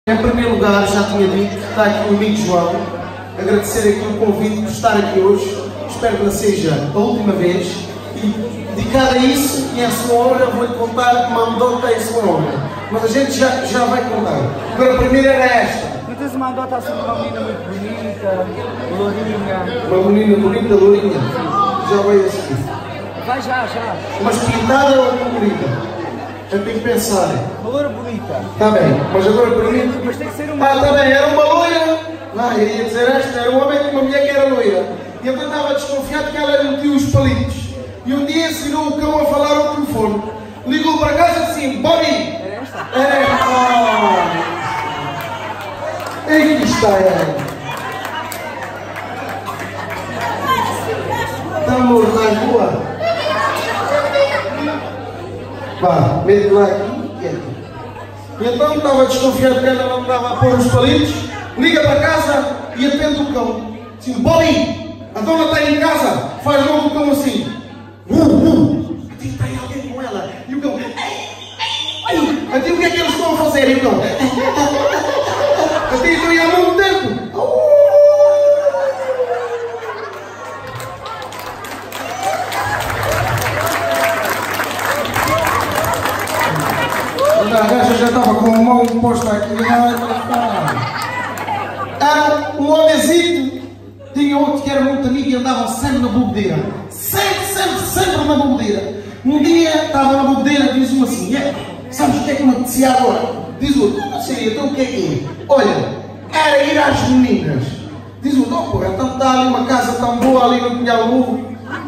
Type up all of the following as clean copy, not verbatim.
Em primeiro lugar, já tinha dito, está aqui o amigo João, agradecer aqui o convite por estar aqui hoje. Espero que não seja a última vez. E dedicado a isso e em sua honra, vou-lhe contar uma anedota em sua honra. Mas a gente já vai contar. Agora, a primeira era esta. Não tens uma anedota assim de uma menina muito bonita, lourinha? Uma menina bonita, lourinha. Já vai a seguir. Vai já. Mas pintada ou bonita? Eu tenho que pensar. Uma loira bonita. Está bem, mas agora para mim... Mas tem que ser uma... está bem, era uma loira. Eu ia dizer esta, era um homem com uma mulher que era loira. E eu estava desconfiado que ela metia os palitos. E um dia ensinou o cão a falar ao telefone. Ligou para casa assim, Bobby! Era esta? Era esta! Aqui está ela. Estamos na rua. Vá, mete lá aqui e aqui. E então estava desconfiado que ela não estava a pôr os palitos. Liga para casa e atende o cão. Assim, Bobby! A dona está em casa! Faz logo o cão assim. Está aí alguém com ela. E o cão. Até o que é que eles estão a fazer? E o cão. Até estão aí há muito tempo. A gaja já estava com a mão posta aqui. Era um homenzinho. Tinha outro que era muito amigo e andavam sempre na bobedeira. Sempre na bobedeira. Um dia estava na bobedeira e diz um assim: sabes o que é que me apetecia agora? Diz o outro: não sei, então o que é que é? Olha, era ir às meninas. Diz o outro: oh, pô, então está ali uma casa tão boa ali no Pinhal Novo.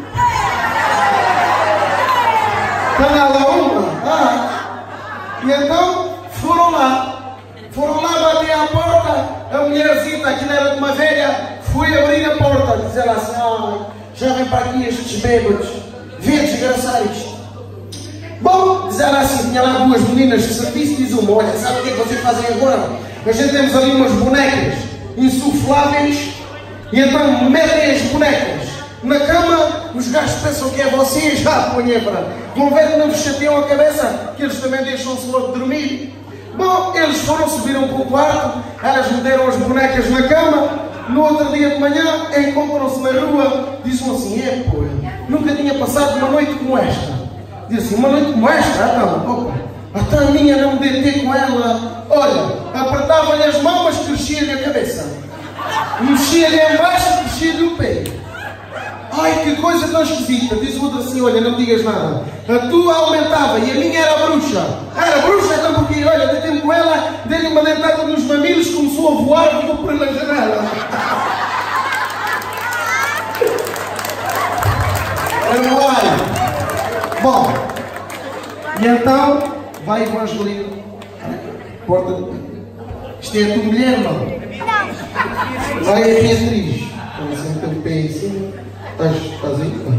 Está lá uma? E então foram lá, bater à porta. A mulherzinha, aquilo era de uma velha, foi abrir a porta, diz ela assim: já vem para aqui estes bêbados, vê desgraçados. Bom, diz ela assim, tinha lá duas meninas de serviço, diz uma: olha, sabe o que é que vocês fazem agora? A gente temos ali umas bonecas insufláveis, e então metem as bonecas na cama, os gajos pensam que é vocês, já põem para. Vão ver que não vos chateiam a cabeça, que eles também deixam-se logo dormir. Bom, eles subiram para o quarto, elas meteram as bonecas na cama. No outro dia de manhã, encontram-se na rua, dizem assim: pô, nunca tinha passado uma noite como esta. Diz assim: uma noite como esta? Até a minha não me deitei com ela. Olha, apertava-lhe as mãos, mas crescia-lhe a cabeça. Mexia-lhe embaixo, crescia-lhe o pé. Ai, que coisa tão esquisita. Diz o outro assim: olha, não digas nada. A tua aumentava e a minha era bruxa. Era bruxa, então porque, olha, deitei-me com ela, dei-lhe uma dentada nos mamilos, começou a voar e vou pela janela. Bom, e então vai Evangelino. Porta. Isto é a tua mulher, não? Não. Vai a Beatriz. Senta o pé em cima. Estás aí?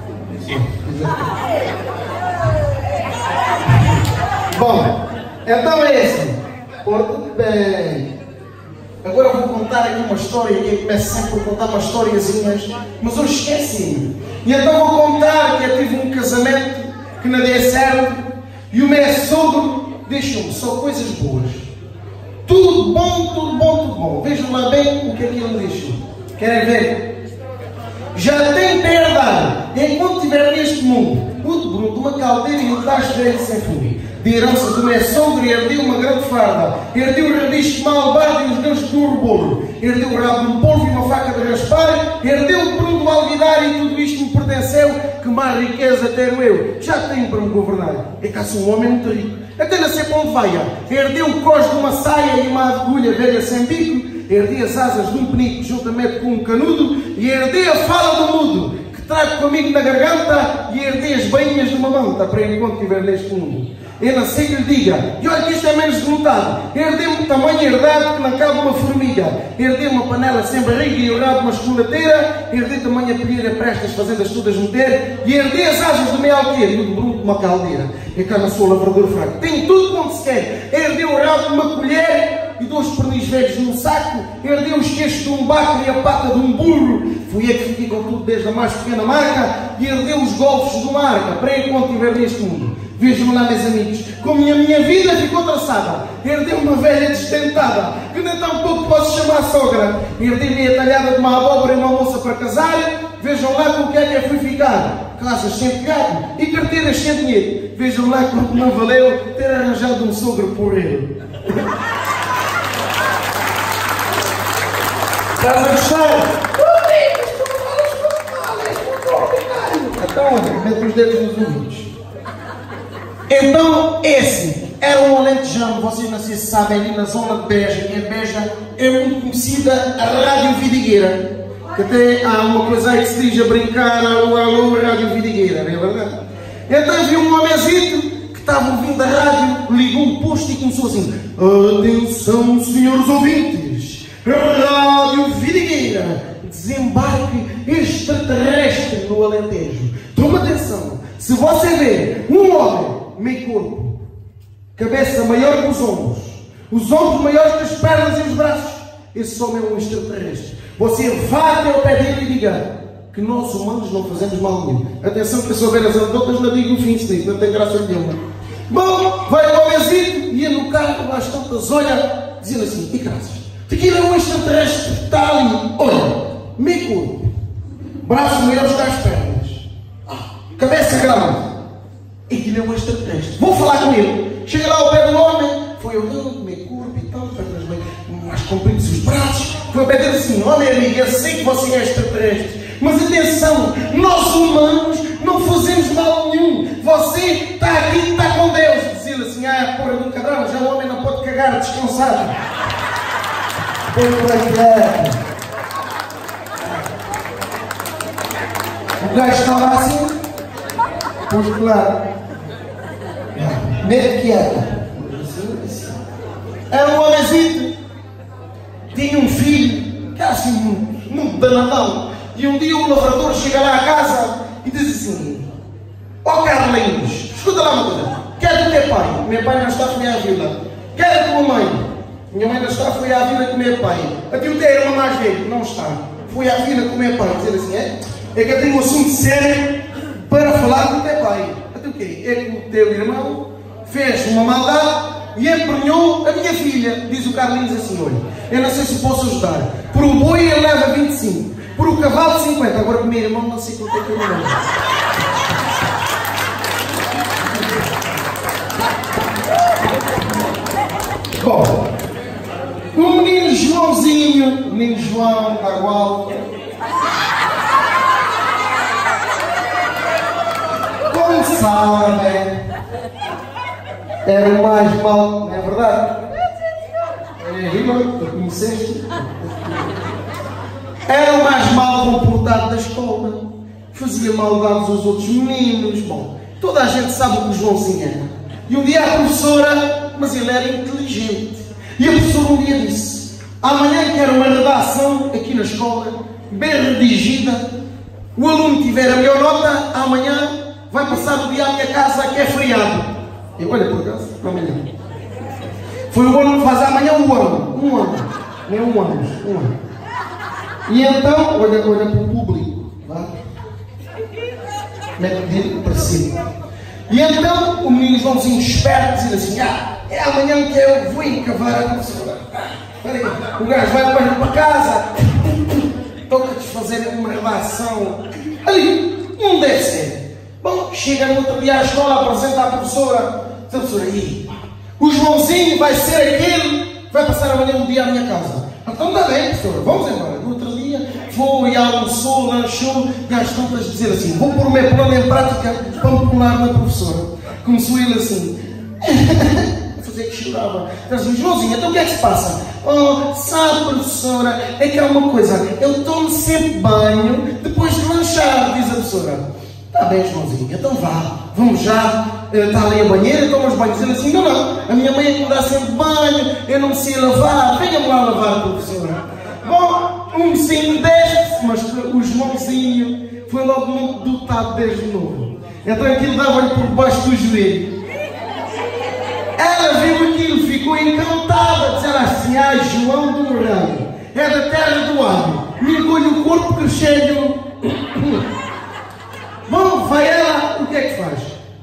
Bom, então é assim. Porta-te bem. Agora vou contar aqui uma história, que eu começo sempre a contar umas historiazinhas, mas hoje esqueci-me. E então vou contar que eu tive um casamento que não deu certo e o meu sogro deixou-me só coisas boas. Tudo bom. Vejam lá bem o que é que ele deixou. Querem ver? Já tem para herdar, enquanto estiver neste mundo, o de bruto, uma caldeira e um tacho velho sem fim. De herança do meu sogro, herdei uma grande farda, herdei um rabisco mal bado e os ganchos de um rebolo, herdei o rabo de um polvo e uma faca de raspar, herdei o peru do alguidar e tudo isto me pertenceu, que mais riqueza tenho eu. Já tenho para me governar, é que sou um homem muito rico. Até não sei para onde vai. Herdei o cós de uma saia e uma agulha velha sem bico, herdei as asas de um penico juntamente com um canudo, e herdei a fala do mudo, que trago comigo na garganta, e herdei as bainhas de uma manta, para enquanto estiver neste mundo. Eu não sei que lhe diga, e olha que isto é menos de metade. Herdei um tamanho herdado que não cabe uma formiga. Herdei uma panela sem barriga e o rabo de uma chocolateira. Herdei tamanho a pilheira para estas fazendas todas meter. E herdei as asas do meu alqueiro e o de bruto de uma caldeira. E cá não sou lavrador fraco. Tenho tudo quanto se quer. Herdei o rabo de uma colher e 2 pernis velhos num saco. Herdei os queixos de um bacro e a pata de um burro. Fui eu que fiquei com tudo desde a mais pequena marca. E herdei os golfos de uma arca para enquanto estiver neste mundo. Vejam lá, meus amigos, como a minha vida ficou traçada. Herdei uma velha desdentada, que nem tão pouco posso chamar sogra. Herdei meia talhada de uma abóbora e uma moça para casar. Vejam lá com o que é que eu fui ficar. Casas sem pecado e carteiras sem dinheiro. Vejam lá quanto não valeu ter arranjado um sogro porreiro. Estás a gostar? Então, mete os dedos nos ouvidos. Então, esse era um alentejano, vocês não sei se sabem, ali na zona de Beja. Em Beja é muito conhecida a Rádio Vidigueira, que até há uma coisa aí que se diz a brincar, alô, alô, Rádio Vidigueira, não é verdade? Então havia um homenzito que estava ouvindo a rádio, ligou um posto e começou assim: atenção, senhores ouvintes, Rádio Vidigueira, desembarque extraterrestre no Alentejo. Toma atenção, se você vê um homem meio corpo, cabeça maior que os ombros maiores que as pernas e os braços, esse homem é um extraterrestre. Você vá até o pé dele e diga que nós humanos não fazemos mal nenhum. Atenção, que eu souber as anedotas, não digo o fim disso, não tem graça nenhuma. Bom, vai o homenzinho, ia no carro, às tantas, olha, dizendo assim: e graças, aquilo é um extraterrestre que está ali, olha, meio corpo, braços maiores que as pernas, cabeça grande. Aquilo é um extraterrestre. Vou falar com ele. Chega lá ao pé do homem, foi olhando, meio corpo e tal, pernas mais compridas os braços. Foi ao pé dele assim: olha, amigo, eu sei que você é extraterrestre, mas atenção, nós humanos não fazemos mal nenhum. Você está aqui e está com Deus. Dizia-lhe assim: ah, porra de um cabrão, já o homem não pode cagar descansado. O gajo estava assim, pois claro. Medo que era. Era um homenzito, tinha um filho, que era assim muito danadão. E um dia o lavrador chega lá à casa e diz assim: ó Carlinhos, escuta lá uma coisa, quer do teu pai? Meu pai não está, foi à vila. Quer da tua mãe? Minha mãe não está, foi à vila com meu pai. A teu teu irmão mais velho? Não está, foi à vila com meu pai. Dizer assim: é que eu tenho um assunto sério para falar com o teu pai. Até o quê? É que o teu irmão fez uma maldade e emprenhou a minha filha. Diz o Carlinhos assim: olha, eu não sei se posso ajudar. Por um boi ele leva 25, por um cavalo 50. Agora com o meu irmão não sei quanto é que eu lembro. Bom, o menino Joãozinho, o menino João Agual, como sabem, era o mais mal, não é verdade? É rima, tu conheceste? Era o mais mal comportado da escola, fazia maldades aos outros meninos. Bom, toda a gente sabe o que o Joãozinho era. E um dia a professora, mas ele era inteligente, e a professora um dia disse: amanhã quero uma redação aqui na escola, bem redigida. O aluno tiver a melhor nota, amanhã vai passar o dia à minha casa, que é feriado. E olha, por acaso, amanhã. Foi o ano que faz amanhã um ano. Nem um ano. E então, olha para o público. Mete o dedo para cima. E então, o menino Joãozinho esperto, dizendo assim: é amanhã que eu vou encavar a professora. Espera aí, o gajo vai depois para casa, toca-te fazer uma redação. Ali, não deve ser. Bom, chega no outro dia à escola, apresenta à professora. Diz a professora: aí, o Joãozinho vai ser aquele que vai passar amanhã um dia à minha casa. Então está bem, professora, vamos embora. No outro dia, foi, almoçou, lanchou, e às tantas dizer assim: vou pôr o meu plano em prática para me pular na professora. Começou ele assim, a fazer que chorava. Diz: Joãozinho, então o que é que se passa? Oh, sabe, professora, é que há uma coisa, eu tomo sempre banho depois de lanchar, diz a professora. Está bem, Joãozinho, então vá, vamos já. Está ali a banheira, tomas banho. Dizendo assim: não, a minha mãe é que me dá sempre banho, eu não me sei lavar, venha-me lá lavar, professora. Bom, um mocinho deste, mas o Joãozinho foi logo muito dotado desde novo. Então aquilo dava-lhe por debaixo do joelho. Ela viu aquilo, ficou encantada, dizendo assim: João do Mourão, é da terra do alho, mergulha o corpo crescendo. Bom, vai ela, o que é que faz?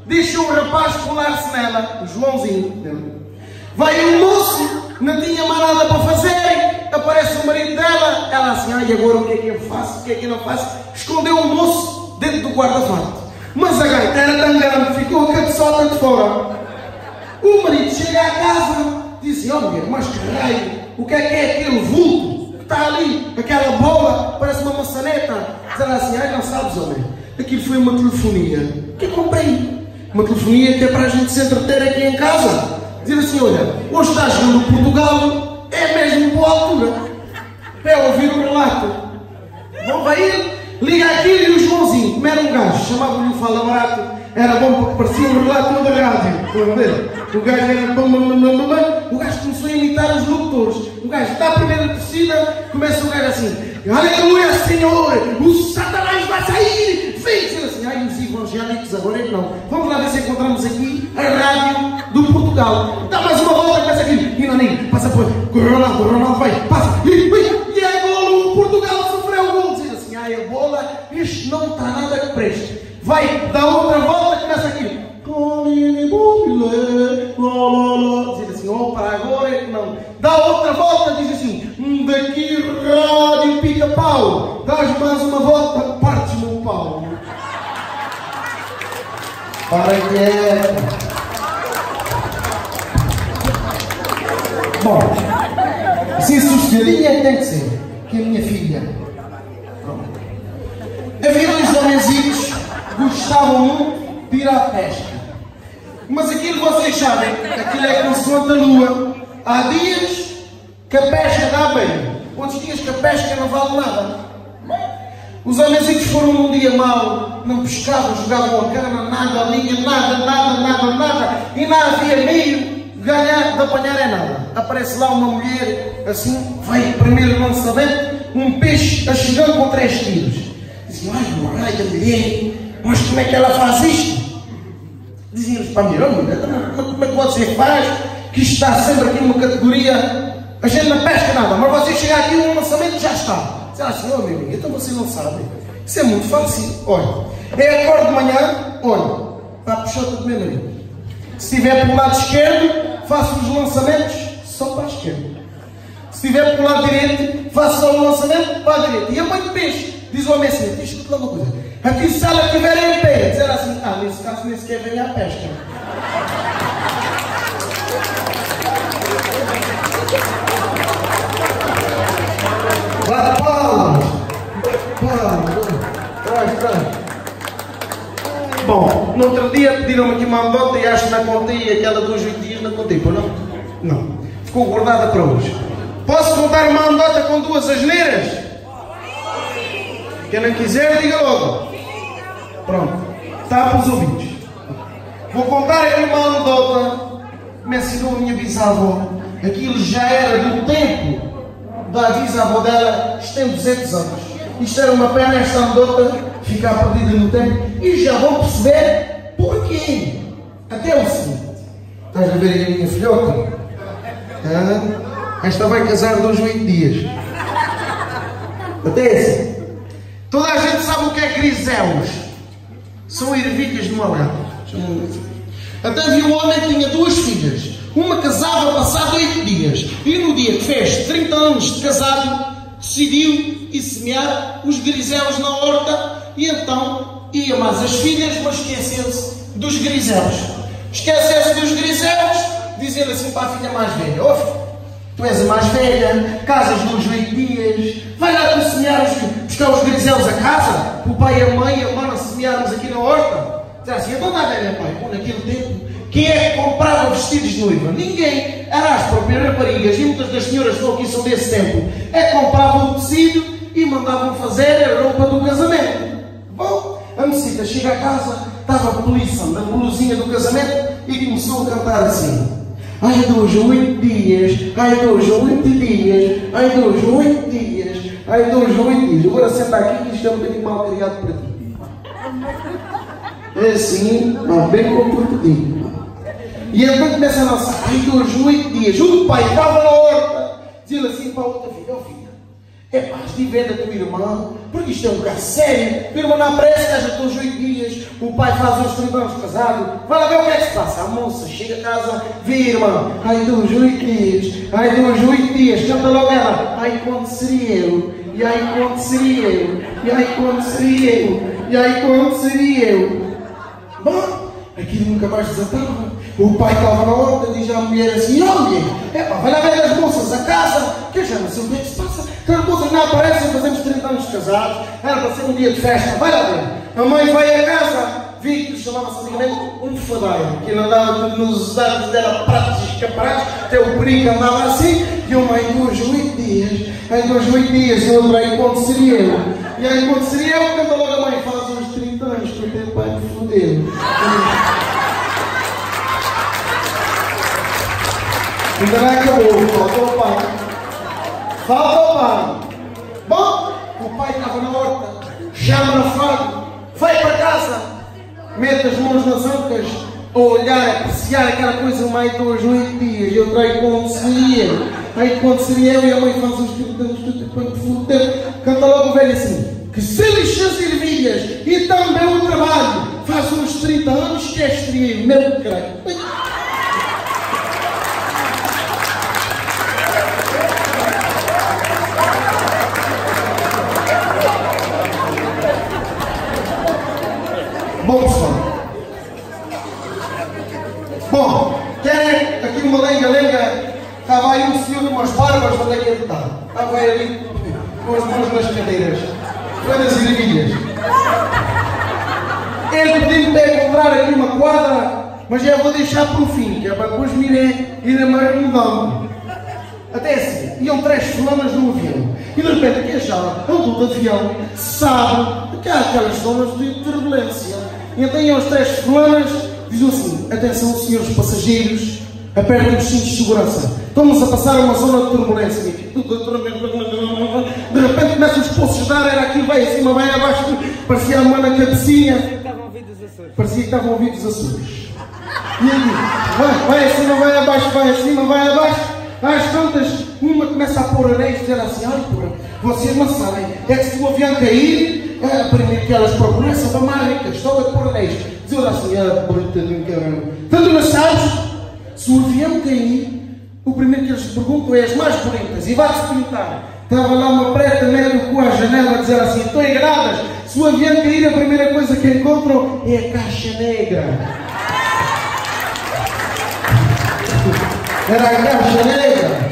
deixa um rapaz colar-se nela, o Joãozinho. Vai um moço, não tinha mais nada para fazer, aparece o marido dela, ela assim, ai, agora o que é que eu faço, o que é que eu não faço? Escondeu o moço dentro do guarda-fato. Mas a gaita era tão grande, ficou a cabeçota de fora. O marido chega à casa, diz assim, oh mulher, mas caralho, o que é aquele vulto que está ali, aquela bola, parece uma maçaneta. Diz ela assim, ai, não sabes, homem, aquilo foi uma telefonia que eu comprei. Uma telefonia que é para a gente se entreter aqui em casa. Dizer assim, olha, hoje está jogando Portugal, é mesmo boa altura. É ouvir o relato. Vão para ele, liga aquilo e o Joãozinho, como era um gajo, chamava-lhe o Fala Barato, era bom porque parecia um relato da rádio. Estão a ver? O gajo era... O gajo começou a imitar os locutores. O gajo está a primeira torcida, começa o gajo assim, aleluia, Senhor, o Satanás vai sair. Vem dizer assim, ai, os evangélicos agora não. Vamos lá ver se encontramos aqui a rádio do Portugal. Dá mais uma volta, começa aqui. E Naninho, passa por. O Ronaldo vai, passa. E é golo, o Portugal sofreu o golo. Diz assim, ai, a bola, isto não está nada que preste. Vai, dá outra volta, começa aqui. Diz assim, opa, agora é que não. Dá outra volta, diz assim, daqui rádio pica-pau. Dás mais uma volta, partes-me o pau. Para que é. Bom, assim sossegadinha tem que ser, que é a minha filha. Pronto. Havia dois homenzinhos que gostavam muito de ir à pesca. Mas aquilo vocês sabem, aquilo é consoante a lua. Há dias que a pesca dá bem, outros dias que a pesca não vale nada. Os homenzinhos foram num dia mau, não pescavam, jogavam a cana, nada, a linha, nada, e não havia meio de apanhar é nada. Aparece lá uma mulher, assim, vai primeiro não sabendo, um peixe a chegar com 3 quilos. Dizem, ai, a mulher, mas como é que ela faz isto? Diziam-lhes para a mulher, como é que você faz? Que isto está sempre aqui numa categoria, a gente não pesca nada, mas você chega aqui um lançamento e já está. Diz assim, oh meu amigo, então você não sabe. Isso é muito fácil. Olha, é acordo de manhã, olha, para a puxota do meu marido. Se estiver pelo lado esquerdo, faço os lançamentos só para a esquerda. Se estiver pelo lado direito, faço só o lançamento para a direita. E a mãe de peixe, diz o homem assim, deixa-me te dar uma coisa. Aqui se ela estiver em pé, dizer assim, nesse caso nem sequer vem à pesca. Bate palmas! Traz. Bom, no outro dia pediram-me aqui uma anedota e acho que não contei, aquela dos 8 dias não contei, pô, não? Não. Ficou guardada para hoje. Posso contar uma anedota com 2 asneiras? Quem não quiser, diga logo. Pronto. Está para os ouvidos. Vou contar aqui uma anedota que me ensinou a minha bisavó. Aquilo já era do tempo da bisavó dela, isto tem 200 anos. Isto era uma pena, esta anedota ficar perdida no tempo. E já vão perceber porquê. Até o seguinte. Estás a ver aí a minha filhota? Esta vai casar 2 8 dias. Até assim. Toda a gente sabe o que é griselos. São ervilhas de uma lata. Até havia um homem que tinha 2 filhas. Uma casava passado 8 dias. E no dia que fez 30 anos de casado, decidiu ir semear os griselos na horta. E então ia mais as filhas, mas esqueceu-se dos griselos. Esqueceu-se dos griselos, dizendo assim para a filha mais velha: ó filho, tu és a mais velha, casas nos 8 dias, vai lá tu semear buscar os griselos a casa, o pai e a mãe semearmos aqui na horta. Diz assim: então está bem, meu pai, pô, naquele tempo, quem é que comprava vestidos de noiva? Ninguém. Era as próprias raparigas, e muitas das senhoras que estão aqui são desse tempo, é que compravam o tecido e mandavam fazer a roupa do casamento. Bom, a mocita chega a casa, estava a polícia na blusinha do casamento e começou a cantar assim: ai, 2 8 dias, ai, 2 8 dias, ai, 2 8 dias, ai, 2 8 dias. Agora senta aqui que isto é um bocadinho mal criado para ti. É assim, bem comportadinho. E então começa a lançar: ai, 2 8 dias. O pai estava na horta, dizia assim para a outra filha: ó filha, É pá, estive da tua irmã, porque isto é um caso sério. A irmã não aparece, que já todos os 8 dias, o pai faz os 30 anos casado, vai lá ver o que é que se passa. A moça chega a casa, vê a irmã, ai, dos 8 dias, ai, dos 8 dias, canta logo ela, ai, quando seria eu, e ai, quando seria eu, e ai, quando seria eu, e ai, quando seria eu. Bom, aquilo nunca mais desatava. O pai estava na horta, diz à mulher assim, olha, vai lá ver as moças a casa, que eu já não sei o que é que se passa. Então as moças não aparecem, fazemos 30 anos de casados, era para ser um dia de festa, vai lá ver. A mãe vai a casa, vi que chamava-se antigamente um fadeiro, que ele andava nos dados dela pratos e escaparates, até o perigo andava assim, e eu, mãe, dos 8 dias, ai, dos 8 dias, eu lembrei quando seria eu. E aí quando seria eu, canta logo a mãe, faz uns 30 anos, que o teu pai me fodeu. Ainda não acabou, falta o pai. Falta o pai. Bom, o pai estava na horta, chama na fado, vai para casa, mete as mãos nas ancas, a olhar, a apreciar aquela coisa, mais 2, 8 dias. Eu trago quando seria eu. Aí quando seria eu e a mãe faz os 30 anos, tudo para me foder. Canta logo o velho assim, que se lixa as ervilhas e também o trabalho, faz uns 30 anos que é estria, meu caralho. Bom, pessoal. Bom, querem aqui uma lenga-lenga? Estava aí um senhor de umas barbas, onde é que ele está? Estava aí ali com as mãos nas cadeiras, foi nas ervilhas. Ele pediu-me para encontrar aqui uma quadra, mas já vou deixar para o fim, que é para depois me ir mais mudando. Até assim, iam 3 fulanas no avião, e de repente aqui achava, andou de avião, sabe que há aquelas zonas de turbulência. E então iam as 3 fulanas, diziam assim, atenção senhores passageiros, apertem os cintos de segurança, estamos a passar uma zona de turbulência. De repente começam os poços de ar, era aquilo, vai acima, vai abaixo, parecia a mão na cabecinha, parecia que estavam a ouvir os Açores. E aí, vai acima, vai abaixo, vai acima, vai abaixo. Às tantas, uma começa a pôr anéis e dizer assim, ai porra, vocês não sabem, é que se o avião cair, a primeira que elas procuram é só para mais ricas, estão a pôr anéis. Diz assim, tadinho caramba. Tanto não sabes, se o avião cair, o primeiro que eles perguntam é as mais bonitas, e vai-se perguntar. Estava lá uma preta médio com a janela a dizer assim, estão enganadas, se o avião cair, a primeira coisa que encontram é a caixa negra. Era a caixa negra.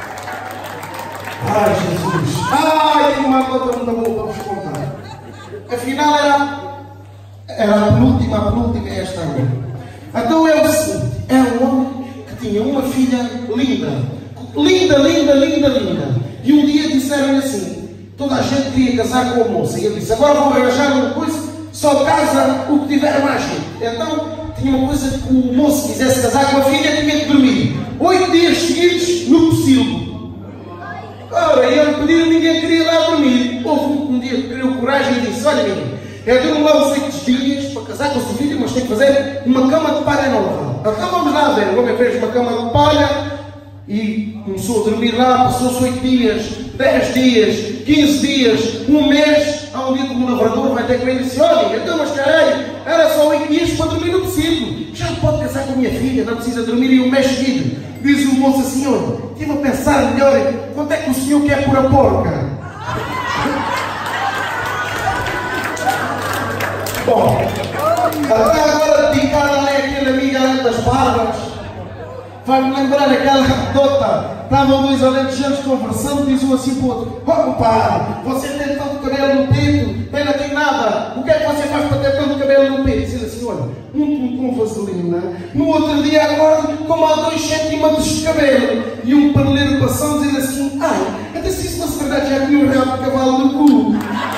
Ai, Jesus. Ai, tenho uma coisa muito boa para vos contar. Afinal, era a penúltima é esta agora. Então é o seguinte: é um homem que tinha uma filha linda. Linda, linda, linda, linda. E um dia disseram-lhe assim: toda a gente queria casar com a moça. E ele disse: agora vou arranjar uma coisa, só casa o que tiver mais gente. Então, tinha uma coisa que o moço quisesse casar com a filha, tinha que dormir 8 dias seguidos no pocilgo. Ora, ele pediu, ninguém queria lá dormir. Houve um dia que criou coragem e disse: olha, menino, eu durmo lá os 8 dias para casar com a sua filha, mas tem que fazer uma cama de palha nova. Então vamos lá ver. O homem fez uma cama de palha e começou a dormir lá. Passou-se 8 dias, 10 dias, 15 dias, um mês. Há um dia que o lavrador vai ter com ele e disse: olha, então, mas caralho, era só 8 dias para dormir no pocilgo. Já pode casar com a minha filha, não precisa dormir em um mês seguido. Diz o moço assim: olha, estive a pensar melhor, quanto é que o senhor quer por a porca? Bom, até agora picada ali aquele amigo além das barbas, faz-me lembrar aquela dota. Estavam 2 alentejanos conversando, diz um assim para o outro: oh compadre, você tem tanto cabelo no peito, eu não tenho nada, o que é que você faz para ter tanto cabelo no peito? Diz assim: olha, com vaselina, no outro dia acordo como há 2 centímetros de cabelo. E um parleiro passando diz assim: ai, até se isso fosse verdade já tinha um rabo de cavalo no cu.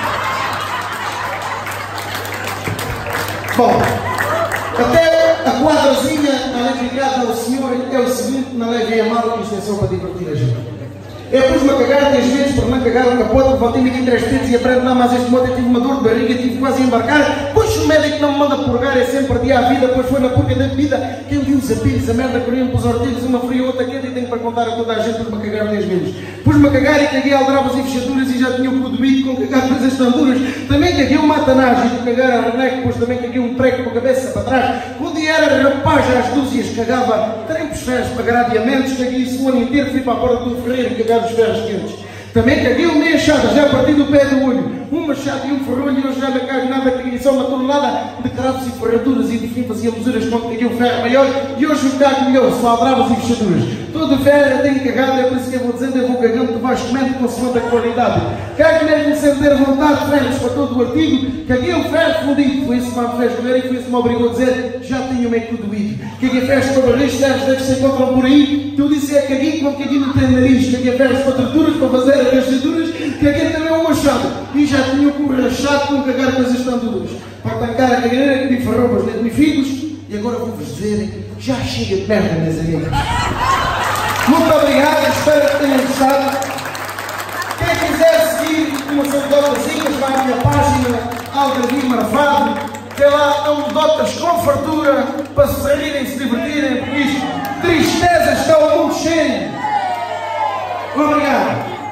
Bom, até a quadrazinha ali ligada ao senhor é o seguinte: não levei a mal com extensão para divertir a gente. Eu pus-me a cagar 3 vezes para não cagar o capote, levantei-me aqui 3 vezes e aprendo lá mais este modo. Eu tive uma dor de barriga, tive quase a embarcar. Pois o médico não me manda purgar, é sempre dia a vida, pois foi na purga da bebida. Quem viu os apilhos, a merda correndo para os ortilhos, uma fria, outra quente, e tenho para contar a toda a gente por me cagar 10 vezes. pus-me a cagar e caguei aldrabas e fechaduras e já tinha o cu doído com cagar coisas tão duras. Também caguei um matanagem e de cagar a reneco, depois também caguei um prego com a cabeça para trás. Quando era rapaz às dúzias, cagava trempos ferros para agarrar diamantes, caguei isso o ano inteiro, fui para a porta do ferreiro e cagar os ferros quentes. Também caguei uma enxada, já parti do pé do olho, um machado e um ferrolho, e hoje já não cago nada, caguei só uma tonelada de cravos e ferraduras, e de fim fazia mesuras quando caguei o ferro maior, e hoje o cago melhor, só aldrabas e fechaduras. Todo ferro eu tenho cagado, é por isso que eu vou dizendo, eu vou cagando, tu vais comendo consoante a qualidade. Cago mesmo sem ter vontade, ferros para todo o artigo, caguei o ferro fundido, foi isso que me fez doer e foi isso que me obrigou a dizer, já tenho meio que doído. Caguei ferros para barris, ferros deve ser encontram por aí, tu disse é caguei quando caguei no teu nariz, caguei ferros para torturas, para fazer rachaduras, caguei também um machado e já tinha o cu rachado com cagar coisas tão duras. Para tancar a cagadeira, comi farropas, nem comi figos e agora vou-vos dizer, já chega de merda, meus amigos. Muito obrigado, espero que tenham gostado. Quem quiser seguir umas anedotazinhas, vai à minha página, Algarvio Marfado, tem lá anedotas com fartura para se rirem, se divertirem, porque isto, tristezas está o mundo cheio. Obrigado.